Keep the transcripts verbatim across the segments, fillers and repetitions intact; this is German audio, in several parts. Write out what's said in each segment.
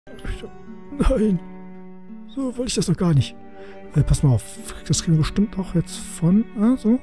Nein. So wollte ich das doch gar nicht. Äh, pass mal auf. Das kriegen wir bestimmt auch jetzt von... Ah, so.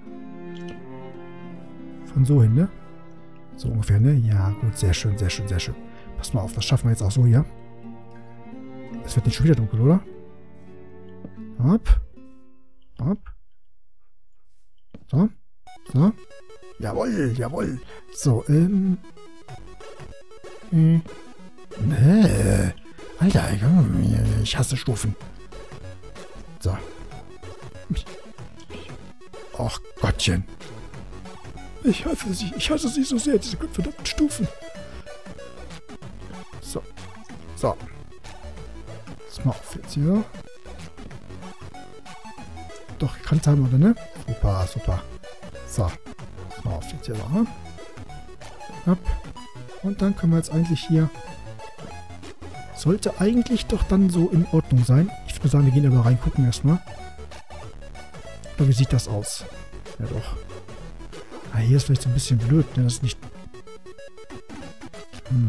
Von so hin, ne? So ungefähr, ne? Ja, gut. Sehr schön, sehr schön, sehr schön. Pass mal auf. Das schaffen wir jetzt auch so hier. Es wird nicht schon wieder dunkel, oder? Ab. Ab. So. So. Jawohl, jawohl. So, ähm... Hm. Nee. Alter, ich hasse Stufen. So. Ach Gottchen. Ich hasse sie. Ich hasse sie so sehr, diese verdammten Stufen. So. So. Pass mal auf jetzt hier. Doch, gekannt haben wir, ne? Super, super. So. Pass mal auf jetzt hier noch, ne? Ab. Und dann können wir jetzt eigentlich hier... Sollte eigentlich doch dann so in Ordnung sein. Ich würde sagen, wir gehen aber reingucken erstmal. Aber wie sieht das aus? Ja doch. Ah, hier ist vielleicht so ein bisschen blöd, ne? Das ist nicht... Hm.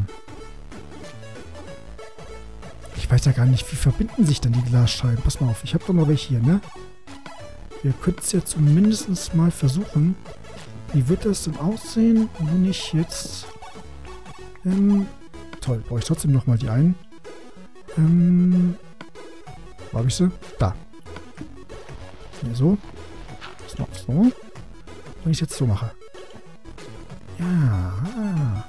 Ich weiß ja gar nicht, wie verbinden sich dann die Glasscheiben. Pass mal auf, ich habe doch noch welche hier, ne? Wir könnten es ja zumindest mal versuchen. Wie wird das denn aussehen, wenn ich jetzt... Ähm, toll, brauche ich trotzdem nochmal die einen. Ähm, wo habe ich sie? Da. Hier so. Das noch so. Wenn ich jetzt so mache. Ja.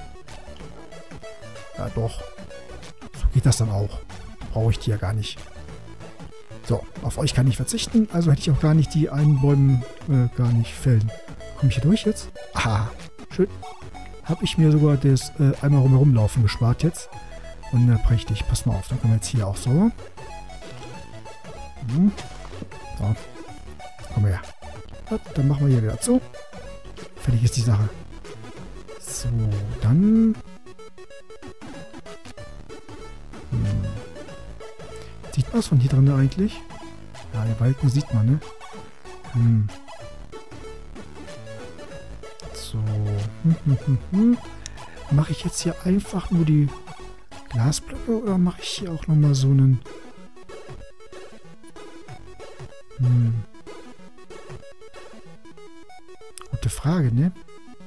Ja, doch. So geht das dann auch. Brauche ich die ja gar nicht. So, auf euch kann ich verzichten. Also hätte ich auch gar nicht die einen Bäume äh, gar nicht fällen. Komme ich hier durch jetzt? Aha. Schön. Habe ich mir sogar das äh, einmal rumherum laufen gespart jetzt. Wunderprächtig. Pass mal auf, dann können wir jetzt hier auch so. Hm. So. Komm her. Dann machen wir hier wieder zu. Fertig ist die Sache. So, dann... Hm. Sieht man was von hier drin eigentlich? Ja, die Balken sieht man, ne? Hm. So. Hm, hm, hm, hm. Mache ich jetzt hier einfach nur die Glasblöcke oder mache ich hier auch nochmal so einen... Hm. Gute Frage, ne?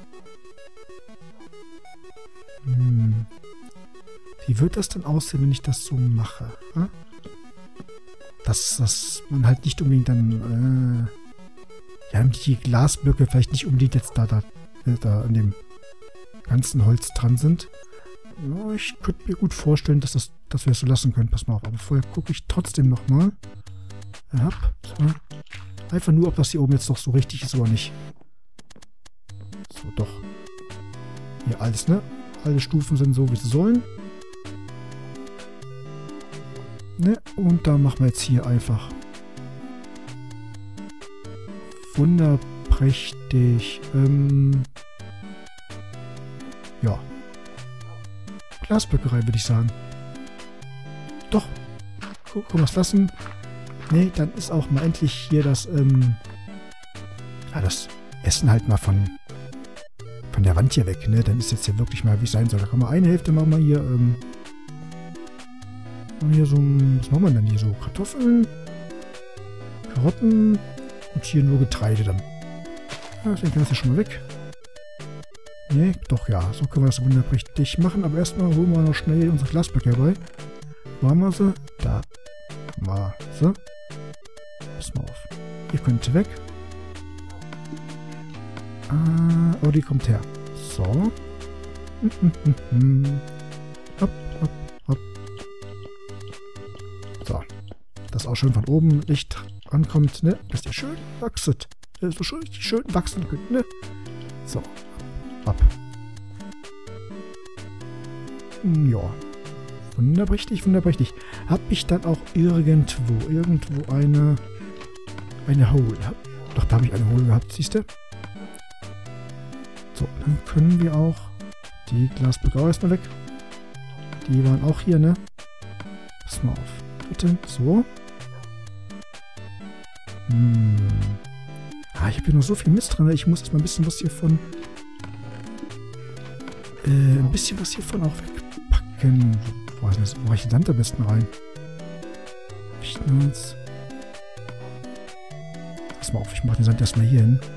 Hm. Wie wird das denn aussehen, wenn ich das so mache? Hm? Dass, dass man halt nicht unbedingt dann... Äh, ja, die Glasblöcke vielleicht nicht unbedingt jetzt da, da, da an dem ganzen Holz dran sind. Ja, ich könnte mir gut vorstellen, dass, das, dass wir das so lassen können. Pass mal auf. Aber vorher gucke ich trotzdem nochmal. Ja, so. Einfach nur, ob das hier oben jetzt doch so richtig ist oder nicht. So, doch. Hier alles, ne? Alle Stufen sind so, wie sie sollen. Ne? Und da machen wir jetzt hier einfach wunderprächtig. Ähm, ja. Glasböckerei, würde ich sagen. Doch. Guck, können wir es lassen. Ne, dann ist auch mal endlich hier das, ähm, ja, das Essen halt mal von, von der Wand hier weg, ne? Dann ist jetzt hier wirklich mal, wie es sein soll. Da kann man eine Hälfte machen wir hier, ähm, hier so, was machen wir denn hier so? Kartoffeln, Karotten und hier nur Getreide dann. Ja, deswegen kann das ja schon mal weg. Ne, doch, ja. So können wir das wunderprächtig machen. Aber erstmal holen wir noch schnell unsere Glasblöcke herbei. Wo haben wir sie? Da. Mal so. Pass mal auf. Ihr könnt weg. Ah, oh, die kommt her. So. Hopp, hopp, hopp. So. Dass auch schön von oben Licht ankommt, ne? Dass ihr schön wachset. So schön, schön wachsen könnt, ne? So. Ab. Ja. Wunderprächtig, wunderprächtig. Habe ich dann auch irgendwo, irgendwo eine, eine Hole? Doch, da habe ich eine Hole gehabt, siehst du? So, dann können wir auch die Glasblöcke auch erstmal weg. Die waren auch hier, ne? Pass mal auf. Bitte, so. Hm. Ah, ich habe hier noch so viel Mist drin. Ich muss jetzt mal ein bisschen was hiervon Äh, ein bisschen was hiervon auch wegpacken. Wo ist denn ich den Sand am besten rein? Fichtenholz. Pass mal auf, ich mache den Sand erstmal hier hin.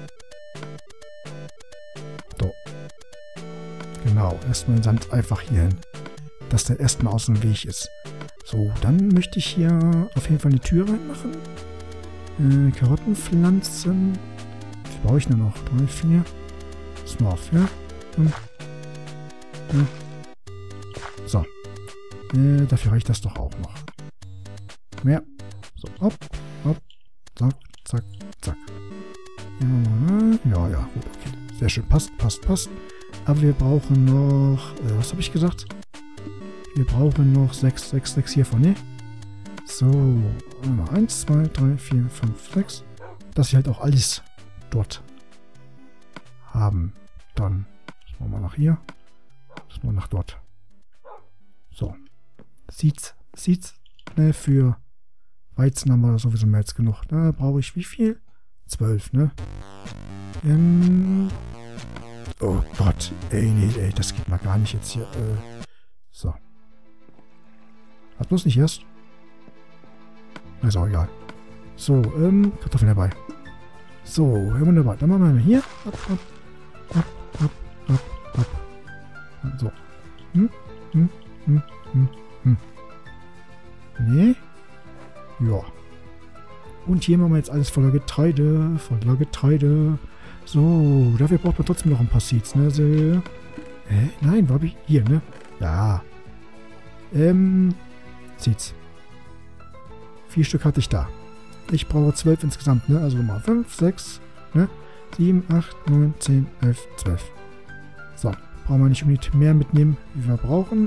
So. Genau, erstmal den Sand einfach hier hin. Dass der erstmal aus dem Weg ist. So, dann möchte ich hier auf jeden Fall eine Tür reinmachen. Äh, Karottenpflanzen. Wie brauche ich denn noch? drei, vier. Pass mal auf, ja. Und, ja. So. Äh, dafür reicht das doch auch noch. Mehr. So, hopp, hopp. Zack, zack, zack. Ja, ja, ja, gut, okay. Sehr schön. Passt, passt, passt. Aber wir brauchen noch... Äh, was habe ich gesagt? Wir brauchen noch sechs, sechs, sechs hiervon, ne? So. eins, zwei, drei, vier, fünf, sechs. Dass wir halt auch alles dort haben. Dann müssen wir mal nach hier. Müssen wir nach dort. So. Seeds. Seeds. Ne, für Weizen haben wir sowieso mehr als genug. Da brauche ich wie viel? zwölf, ne? Ähm. Oh Gott. Ey, nee, ey, das geht mal gar nicht jetzt hier. Äh, so. Hat bloß nicht erst. Ist auch egal. So, ähm, Kartoffeln dabei. So, ja, wunderbar. Dann machen wir hier. Ab, ab, ab, ab, ab, ab. So. Hm, hm, hm, hm, hm. Nee. Ja. Und hier machen wir jetzt alles voller Getreide. Voller Getreide. So, dafür braucht man trotzdem noch ein paar Seeds, ne? So. Hä? Nein, wo hab ich? Hier, ne? Ja. Ähm, Seeds. Vier Stück hatte ich da. Ich brauche zwölf insgesamt, ne? Also mal fünf, sechs, ne? sieben, acht, neun, zehn, elf, zwölf. So, brauchen wir nicht unbedingt mehr mitnehmen, wie wir brauchen.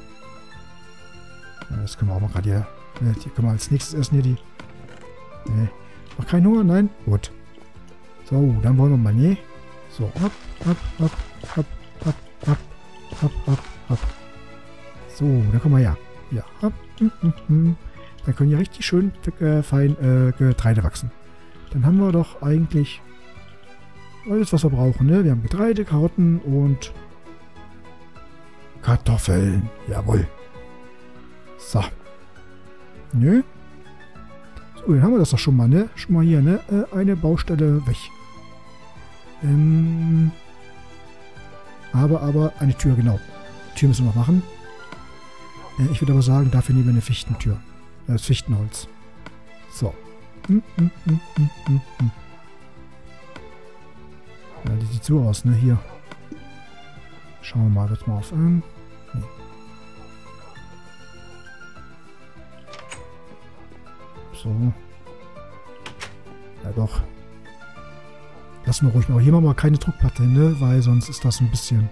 Ja, das können wir auch mal gerade hier. Ne, die können wir als nächstes essen hier die. Ne. Noch kein Hunger? Nein? Gut. So, dann wollen wir mal, ne? So, ab, ab, ab, ab, ab, ab, ab, ab, ab. So, dann kommen wir her. Ja, ab. Hm, hm, hm. Dann können hier richtig schön äh, fein äh, Getreide wachsen. Dann haben wir doch eigentlich alles, was wir brauchen, ne? Wir haben Getreide, Karotten und Kartoffeln. Jawohl. So. Nö. So, dann haben wir das doch schon mal, ne? Schon mal hier, ne? Äh, eine Baustelle weg. Ähm. Aber, aber, eine Tür, genau. Tür müssen wir noch machen. Äh, ich würde aber sagen, dafür nehmen wir eine Fichtentür. Das Fichtenholz. So. Hm, hm, hm, hm, hm, hm. Ja, die sieht so aus, ne? Hier. Schauen wir mal, das mal auf. Ähm, nee. So. Ja, doch. Lassen wir ruhig mal. Aber hier machen wir keine Druckplatte hin, ne? Weil sonst ist das ein bisschen...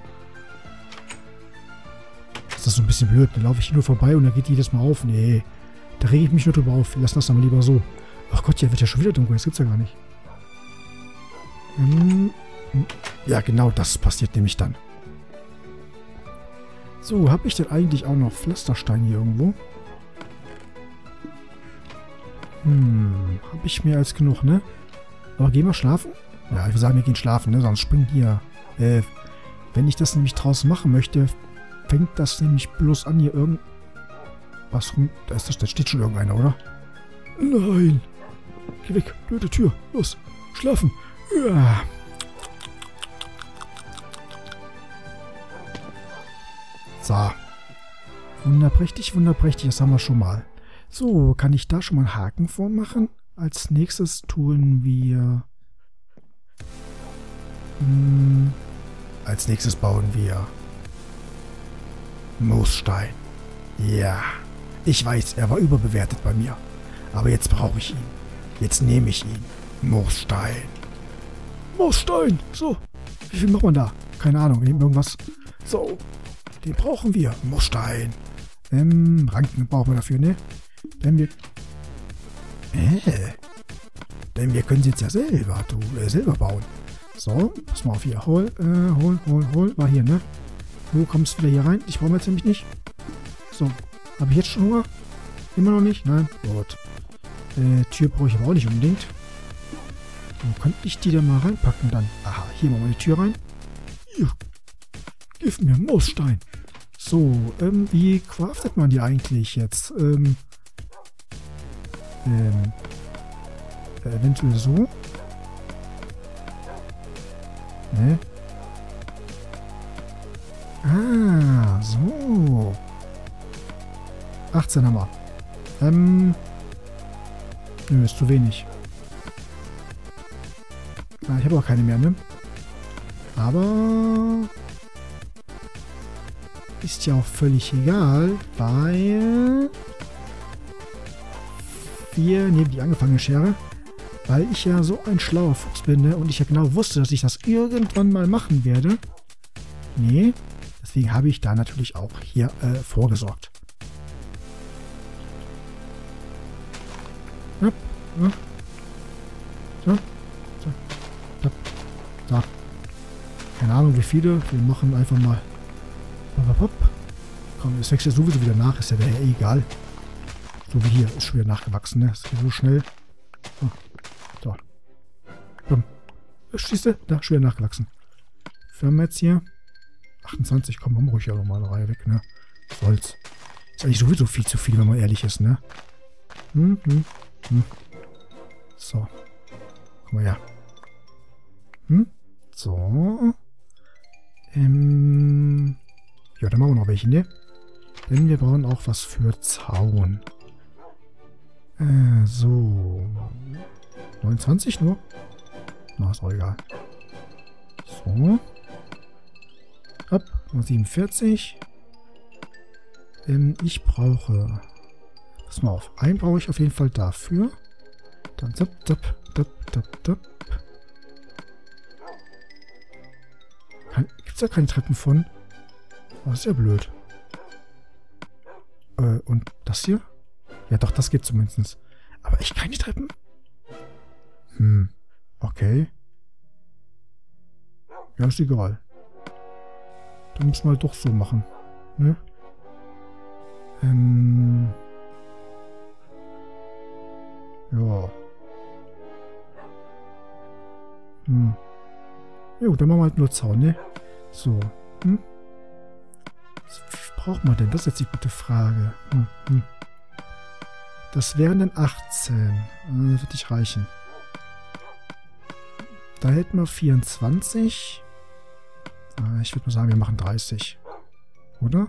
Ist das so ein bisschen blöd. Dann laufe ich hier nur vorbei und dann geht jedes Mal auf. Nee. Da rege ich mich nur drüber auf. Wir lassen das dann mal lieber so. Ach Gott, ja, wird ja schon wieder dunkel. Das gibt's ja gar nicht. Hm. Ja, genau das passiert nämlich dann. So, habe ich denn eigentlich auch noch Pflasterstein hier irgendwo? Hm, habe ich mehr als genug, ne? Aber gehen wir schlafen? Ja, ich würde sagen, wir gehen schlafen, ne? Sonst springen hier. Äh, wenn ich das nämlich draußen machen möchte, fängt das nämlich bloß an, hier irgend... Was rum? Da ist das, da steht schon irgendeiner, oder? Nein! Geh weg, blöde Tür. Los, schlafen. Ja. So. Wunderprächtig, wunderprächtig. Das haben wir schon mal. So, kann ich da schon mal einen Haken vormachen? Als nächstes tun wir... Hm, als nächstes bauen wir... Moosstein. Ja. Ich weiß, er war überbewertet bei mir. Aber jetzt brauche ich ihn. Jetzt nehme ich ihn. Moosstein. Moosstein. So. Wie viel macht man da? Keine Ahnung. Irgendwas. So. Den brauchen wir. Moosstein. Ähm, Ranken brauchen wir dafür, ne? Denn wir... Äh. Denn wir können sie jetzt ja selber, du, äh, selber bauen. So. Pass mal auf hier. Hol, äh, hol, hol, hol. War hier, ne? Du kommst wieder hier rein. Ich brauche jetzt nämlich nicht. So. Habe ich jetzt schon Hunger? Immer noch nicht? Nein? Gut. Äh, Tür brauche ich aber auch nicht unbedingt. Wo könnte ich die da mal reinpacken dann? Aha, hier machen wir die Tür rein. Hier. Gib mir Moosstein. So, ähm, wie craftet man die eigentlich jetzt? Ähm, ähm, eventuell so? Ne? Ah, so. achtzehn haben wir. Ähm, nö, ist zu wenig. Ah, ich habe auch keine mehr, ne? Aber ist ja auch völlig egal, weil wir nehmen die angefangene Schere, weil ich ja so ein schlauer Fuchs bin, ne? Und ich ja genau wusste, dass ich das irgendwann mal machen werde. Nee, deswegen habe ich da natürlich auch hier äh, vorgesorgt. Ja, ja. So, so, so, so. Keine Ahnung wie viele, wir machen einfach mal. Hopp, hopp. Komm, es wächst ja sowieso wieder nach, ist ja der eh egal. So wie hier, ist schon wieder nachgewachsen, ne? Das geht so schnell. So. So. Komm. Schießt du? Da, schon wieder nachgewachsen. Wir haben jetzt hier achtundzwanzig. Komm, haben wir ruhig ja nochmal eine Reihe weg, ne? Soll's. Ist eigentlich sowieso viel zu viel, wenn man ehrlich ist, ne? Hm, hm, hm. So. Komm mal her. Hm? So. Ähm. Ja, dann machen wir noch welche, ne? Denn wir brauchen auch was für Zaun. Äh, so. neunundzwanzig nur? Na, ist auch egal. So. Ab. siebenundvierzig. Ähm, ich brauche. Pass mal auf. Einen brauche ich auf jeden Fall dafür. Dann zap, zap, zap, zap, zap. Gibt es da keine Treppen von? Oh, das ist ja blöd. Äh, und das hier? Ja, doch, das geht zumindest. Aber echt keine Treppen? Hm. Okay. Ja, ist egal. Dann müssen wir halt doch so machen. Ne? Ähm. Ja. Hm. Ja gut, dann machen wir halt nur Zaun, ne? So. Hm? Wie braucht man denn? Das ist jetzt die gute Frage. Hm, hm. Das wären dann achtzehn. Das wird nicht reichen. Da hätten wir vierundzwanzig. Ich würde mal sagen, wir machen dreißig. Oder?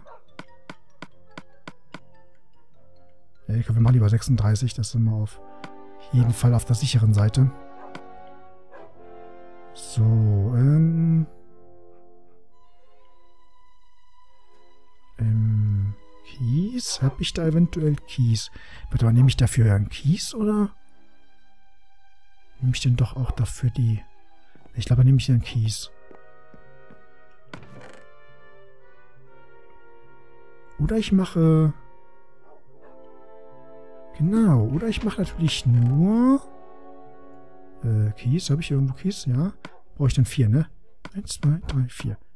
Ja, ich glaube, wir machen lieber sechsunddreißig. Das sind wir auf jeden Fall auf der sicheren Seite. So, ähm... Ähm... Kies? Habe ich da eventuell Kies? Warte mal, nehme ich dafür einen Kies, oder? Nehme ich denn doch auch dafür die... Ich glaube, nehme ich einen Kies. Oder ich mache... Genau, oder ich mache natürlich nur... Äh, Kies, habe ich irgendwo Kies? Ja. Brauche ich dann vier, ne? Eins, zwei, drei, vier.